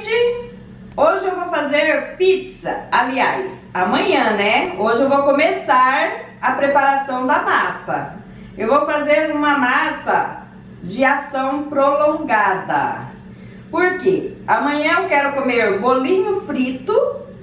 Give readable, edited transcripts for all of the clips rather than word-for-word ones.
gente, hoje eu vou fazer pizza. Aliás, amanhã, né? Hoje eu vou começar a preparação da massa. Eu vou fazer uma massa de ação prolongada. Por quê? Amanhã eu quero comer bolinho frito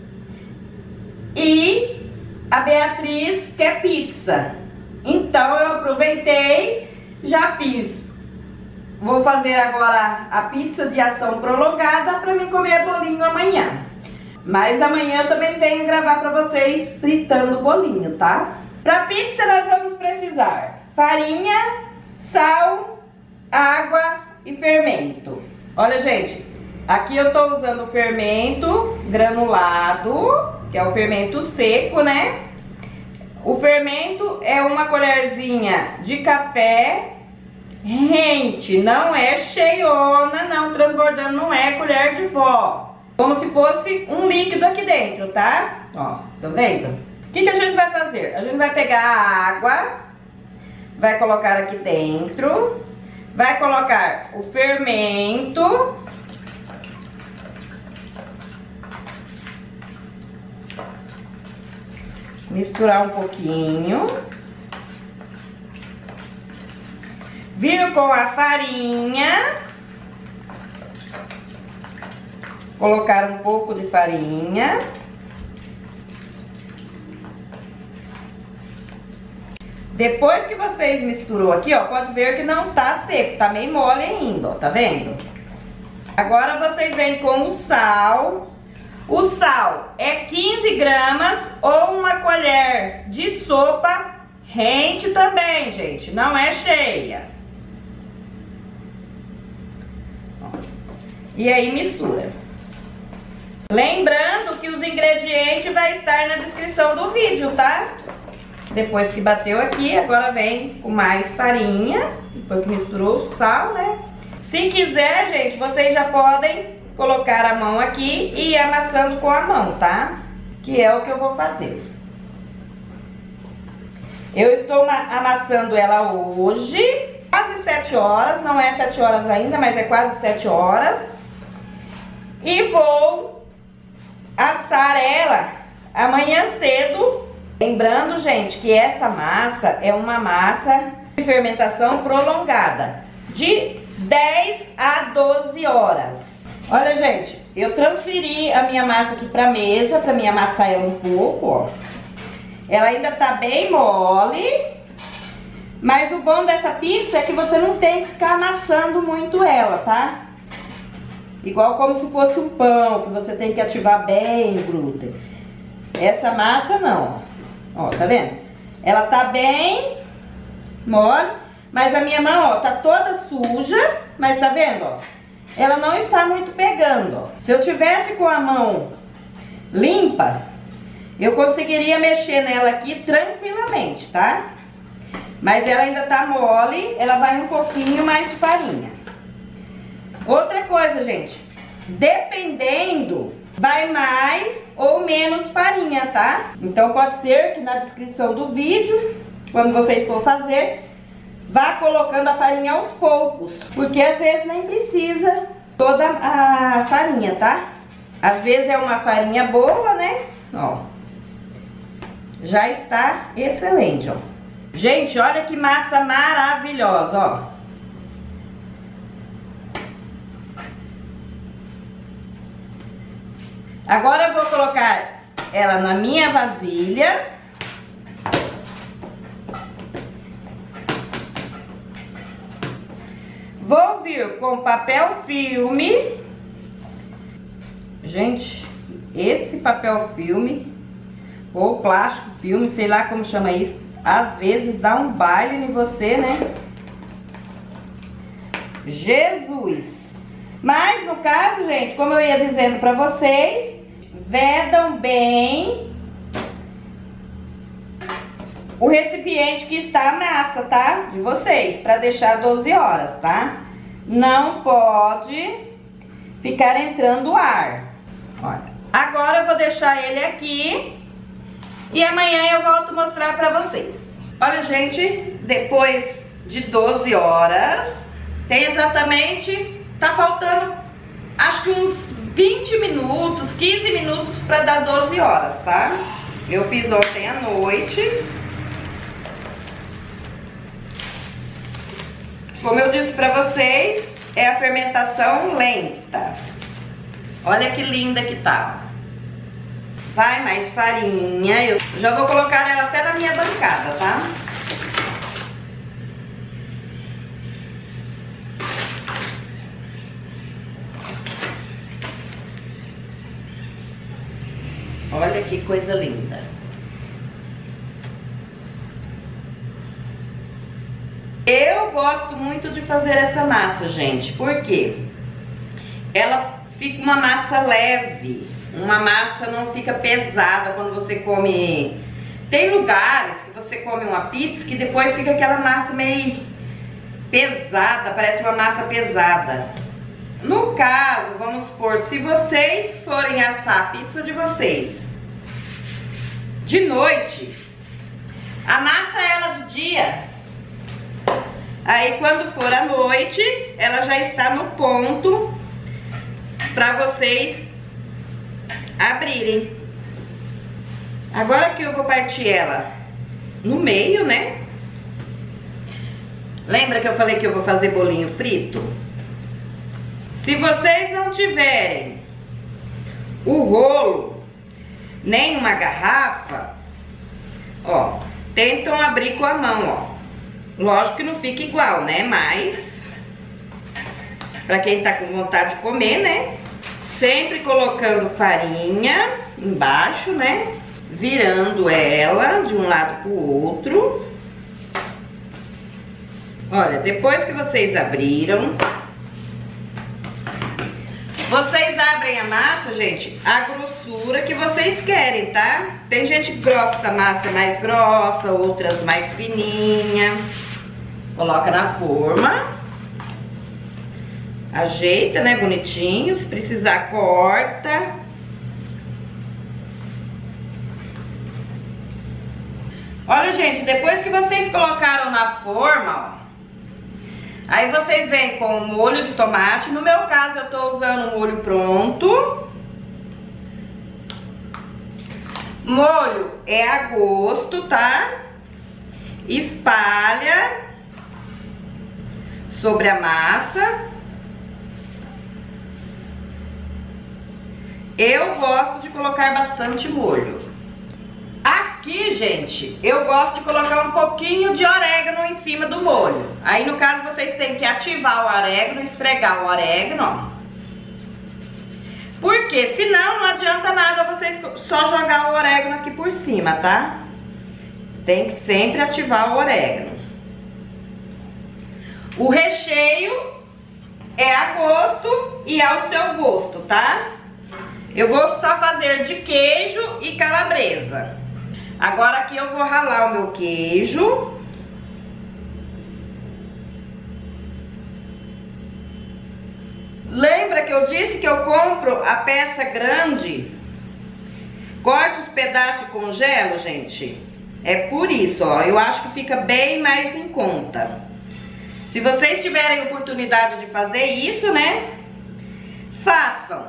e a Beatriz quer pizza. Então eu aproveitei, já fiz. Vou fazer agora a pizza de ação prolongada para mim comer bolinho amanhã. Mas amanhã eu também venho gravar para vocês fritando bolinho, tá? Para pizza nós vamos precisar farinha, sal, água e fermento. Olha, gente, aqui eu tô usando o fermento granulado, que é o fermento seco, né? O fermento é uma colherzinha de café rente, não é cheiona, não transbordando, não é colher de vó. Como se fosse um líquido aqui dentro, tá? Ó, tá vendo? O que a gente vai fazer? A gente vai pegar a água, vai colocar aqui dentro, vai colocar o fermento, misturar um pouquinho, viro com a farinha, colocar um pouco de farinha, depois que vocês misturou aqui, ó, pode ver que não tá seco, tá meio mole ainda, ó, tá vendo? Agora vocês vêm com o sal. O sal é 15 gramas ou uma colher de sopa rente também, gente, não é cheia. E aí mistura. Lembrando que os ingredientes vai estar na descrição do vídeo, tá? Depois que bateu aqui, agora vem com mais farinha, depois que misturou o sal, né? Se quiser, gente, vocês já podem colocar a mão aqui e ir amassando com a mão, tá? Que é o que eu vou fazer. Eu estou amassando ela hoje, quase 7 horas, não é 7 horas ainda, mas é quase 7 horas. E vou assar ela amanhã cedo. Lembrando, gente, que essa massa é uma massa de fermentação prolongada, de 10 a 12 horas. Olha, gente, eu transferi a minha massa aqui pra mesa, pra me amassar ela um pouco, ó. Ela ainda tá bem mole, mas o bom dessa pizza é que você não tem que ficar amassando muito ela, tá? Igual como se fosse um pão, que você tem que ativar bem o glúten. Essa massa não, ó, tá vendo? Ela tá bem mole, mas a minha mão, ó, tá toda suja, mas tá vendo, ó? Ela não está muito pegando, ó. Se eu tivesse com a mão limpa, eu conseguiria mexer nela aqui tranquilamente, tá? Mas ela ainda tá mole, ela vai um pouquinho mais de farinha. Outra coisa, gente, dependendo, vai mais ou menos farinha, tá? Então pode ser que na descrição do vídeo, quando vocês for fazer, vá colocando a farinha aos poucos, porque às vezes nem precisa toda a farinha, tá? Às vezes é uma farinha boa, né? Ó, já está excelente, ó. Gente, olha que massa maravilhosa, ó. Agora eu vou colocar ela na minha vasilha. Vou vir com papel filme. Gente, esse papel filme, ou plástico filme, sei lá como chama isso, às vezes dá um baile em você, né? Jesus! Mas no caso, gente, como eu ia dizendo pra vocês, vedam bem o recipiente que está a massa, tá? De vocês, pra deixar 12 horas, tá? Não pode ficar entrando ar. Olha, agora eu vou deixar ele aqui e amanhã eu volto mostrar pra vocês. Olha, gente, depois de 12 horas, tem exatamente, tá faltando acho que uns 20 minutos, 15 minutos para dar 12 horas, tá? Eu fiz ontem à noite. Como eu disse pra vocês, é a fermentação lenta. Olha que linda que tá. Vai mais farinha. Eu já vou colocar ela até na minha bancada, tá? Olha que coisa linda. Eu gosto muito de fazer essa massa, gente, porque ela fica uma massa leve, uma massa não fica pesada quando você come. Tem lugares que você come uma pizza que depois fica aquela massa meio pesada, parece uma massa pesada. No caso, vamos supor, se vocês forem assar a pizza de vocês de noite, amassa ela de dia. Aí quando for à noite, ela já está no ponto para vocês abrirem. Agora que eu vou partir ela no meio, né? Lembra que eu falei que eu vou fazer bolinho frito? Se vocês não tiverem o rolo, nem uma garrafa, ó, tentam abrir com a mão, ó. Lógico que não fica igual, né? Mas, pra quem tá com vontade de comer, né? Sempre colocando farinha embaixo, né? Virando ela de um lado pro outro. Olha, depois que vocês abriram, vocês abrem a massa, gente, a grossura que vocês querem, tá? Tem gente que gosta da massa mais grossa, outras mais fininha. Coloca na forma. Ajeita, né, bonitinho. Se precisar, corta. Olha, gente, depois que vocês colocaram na forma, ó, aí vocês vêm com o molho de tomate. No meu caso, eu tô usando o molho pronto. Molho é a gosto, tá? Espalha sobre a massa. Eu gosto de colocar bastante molho. Aqui, gente, eu gosto de colocar um pouquinho de orégano em cima do molho. Aí, no caso, vocês têm que ativar o orégano, esfregar o orégano, ó. Porque senão não adianta nada vocês só jogar o orégano aqui por cima, tá? Tem que sempre ativar o orégano. O recheio é a gosto e ao seu gosto, tá? Eu vou só fazer de queijo e calabresa. Agora aqui eu vou ralar o meu queijo. Lembra que eu disse que eu compro a peça grande? Corto os pedaços e congelo, gente? É por isso, ó. Eu acho que fica bem mais em conta. Se vocês tiverem oportunidade de fazer isso, né? Façam.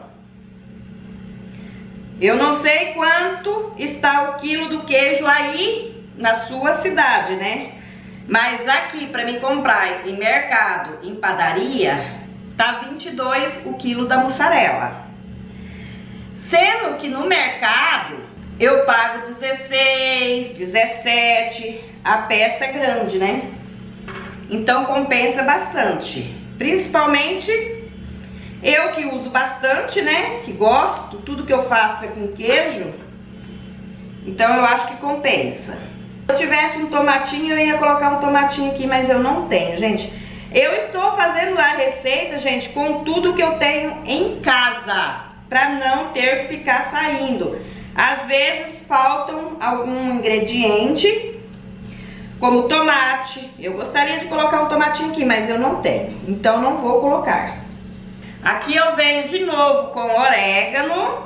Eu não sei quanto está o quilo do queijo aí na sua cidade, né? Mas aqui, para mim comprar em mercado, em padaria, tá 22 o quilo da mussarela. Sendo que no mercado eu pago 16, 17 a peça grande, né? Então compensa bastante. Principalmente eu que uso bastante, né? Que gosto, tudo que eu faço é com queijo. Então eu acho que compensa. Se eu tivesse um tomatinho, eu ia colocar um tomatinho aqui, mas eu não tenho, gente. Eu estou fazendo a receita, gente, com tudo que eu tenho em casa, pra não ter que ficar saindo. Às vezes faltam algum ingrediente, como tomate. Eu gostaria de colocar um tomatinho aqui, mas eu não tenho, então não vou colocar. Aqui eu venho de novo com orégano.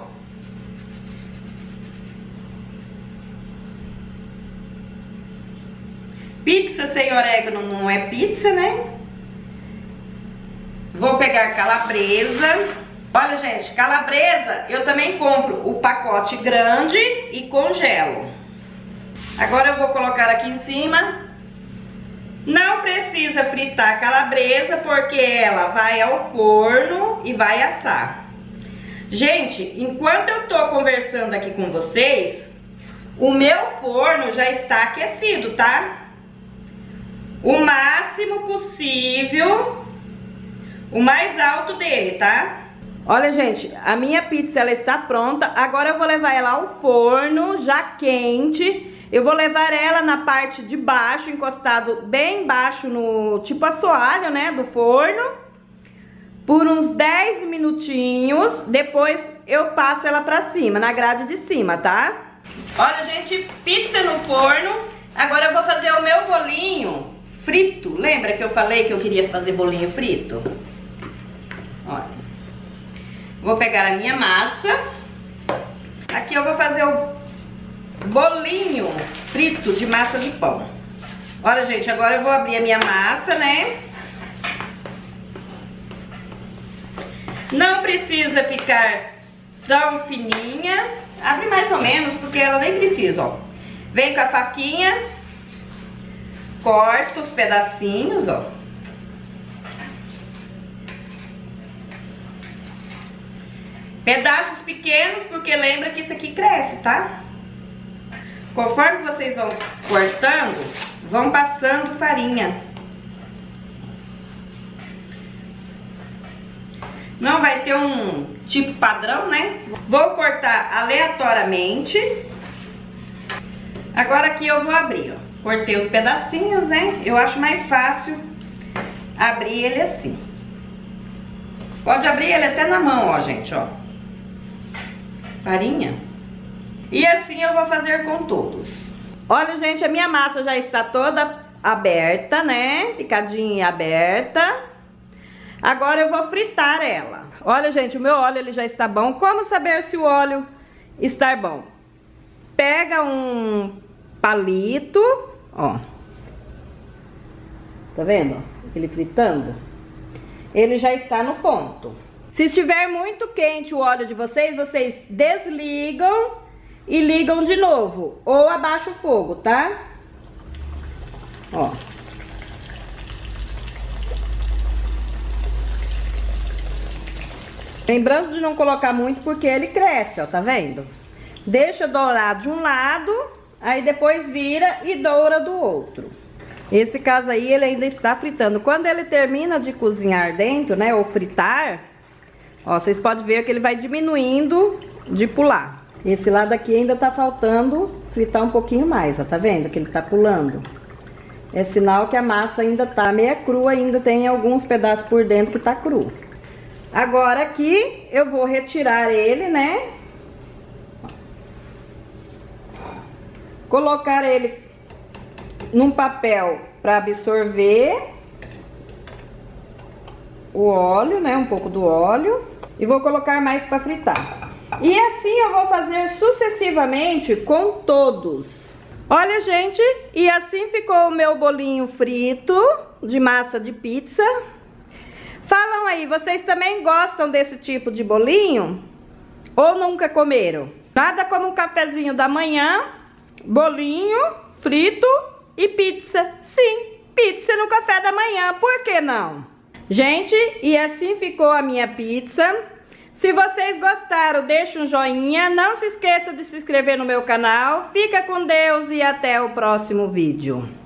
Pizza sem orégano não é pizza, né? Vou pegar calabresa. Olha, gente, calabresa eu também compro o pacote grande e congelo. Agora eu vou colocar aqui em cima. Não precisa fritar a calabresa porque ela vai ao forno e vai assar. Gente, enquanto eu tô conversando aqui com vocês, o meu forno já está aquecido, tá? O máximo possível, o mais alto dele, tá? Olha, gente, a minha pizza ela está pronta. Agora eu vou levar ela ao forno, já quente. Eu vou levar ela na parte de baixo, encostado bem embaixo no tipo assoalho, né, do forno, por uns 10 minutinhos. Depois eu passo ela pra cima, na grade de cima, tá? Olha, gente, pizza no forno. Agora eu vou fazer o meu bolinho frito. Lembra que eu falei que eu queria fazer bolinho frito? Olha. Vou pegar a minha massa. Aqui eu vou fazer o bolinho frito de massa de pão. Olha, gente, agora eu vou abrir a minha massa, né? Não precisa ficar tão fininha. Abre mais ou menos, porque ela nem precisa, ó. Vem com a faquinha, corta os pedacinhos, ó. Pedaços pequenos, porque lembra que isso aqui cresce, tá? Conforme vocês vão cortando, vão passando farinha. Não vai ter um tipo padrão, né? Vou cortar aleatoriamente. Agora aqui eu vou abrir, ó. Cortei os pedacinhos, né? Eu acho mais fácil abrir ele assim. Pode abrir ele até na mão, ó, gente, ó. Farinha. E assim eu vou fazer com todos. Olha, gente, a minha massa já está toda aberta, né? Picadinha e aberta. Agora eu vou fritar ela. Olha, gente, o meu óleo ele já está bom. Como saber se o óleo está bom? Pega um palito, ó. Tá vendo? Ele fritando. Ele já está no ponto. Se estiver muito quente o óleo de vocês, vocês desligam e ligam de novo. Ou abaixa o fogo, tá? Ó. Lembrando de não colocar muito porque ele cresce, ó, tá vendo? Deixa dourar de um lado, aí depois vira e doura do outro. Esse caso aí, ele ainda está fritando. Quando ele termina de cozinhar dentro, né, ou fritar, ó, vocês podem ver que ele vai diminuindo de pular. Esse lado aqui ainda tá faltando fritar um pouquinho mais, ó, tá vendo que ele tá pulando? É sinal que a massa ainda tá meia crua, ainda tem alguns pedaços por dentro que tá cru. Agora aqui eu vou retirar ele, né? Colocar ele num papel para absorver o óleo, né? Um pouco do óleo. E vou colocar mais para fritar. E assim eu vou fazer sucessivamente com todos. Olha, gente, e assim ficou o meu bolinho frito de massa de pizza. Falam aí, vocês também gostam desse tipo de bolinho? Ou nunca comeram? Nada como um cafezinho da manhã, bolinho frito e pizza. Sim, pizza no café da manhã, por que não? Gente, e assim ficou a minha pizza. Se vocês gostaram, deixa um joinha. Não se esqueça de se inscrever no meu canal. Fica com Deus e até o próximo vídeo.